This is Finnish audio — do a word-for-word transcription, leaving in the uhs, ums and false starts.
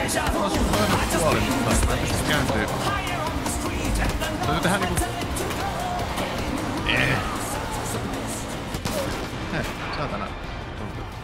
on sun toinen puoli, mutta mä en pysty kääntyä. Täytyy tehdä niinku... Eh. Eh, saatana. Tuntuu.